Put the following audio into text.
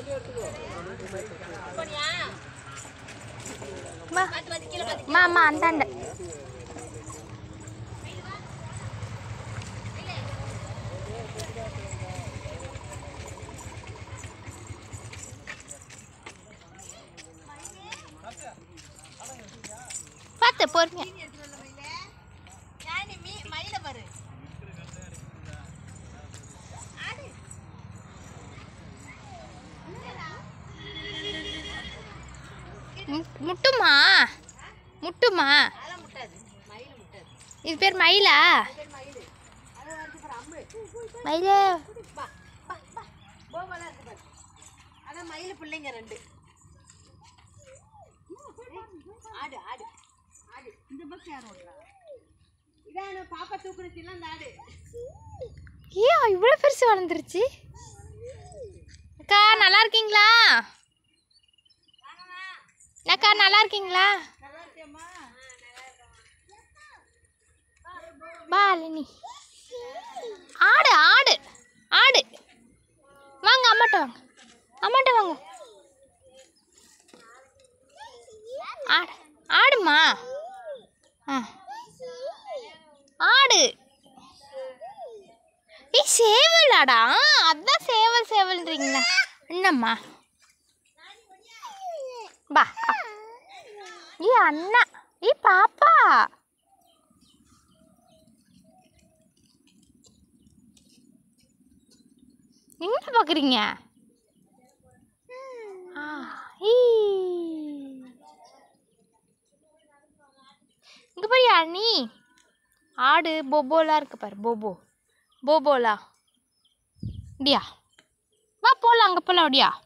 மாமா அந்தாண்ட பார்த்து பொறுமையா முட்டுமா முட்டுமா இது பேர் மயிலா மயிலே அதான் மயில் பிள்ளைங்க ரெண்டு ஆடு ஆடு ஆடு இந்த பக்கம் யாரும் ஓடுறா இதான் பாப்பா தூக்குனுச்சுன்னா அந்த ஆடு ஏன் இவ்வளோ பெருசு வளர்ந்துருச்சு அக்கா நல்லா இருக்கீங்களா அக்கா நல்லா இருக்கீங்களா பாலினி ஆடு ஆடு ஆடு வாங்க அம்மாட்ட வாங்க அம்மாட்ட வாங்க ஆடு ஆடுமா ஆ ஆடு சேவலாடா அதான் சேவல் சேவல்ன்றீங்களா என்னம்மா பா ஏ அண்ணா ஏ பாப்பா என்ன பார்க்குறீங்க இங்கே பாரியா நீ ஆடு போபோலாம் இருக்கு பாரு போபோ போபோலா அப்படியா வா போகலாம் அங்கே போகலாம் அப்படியா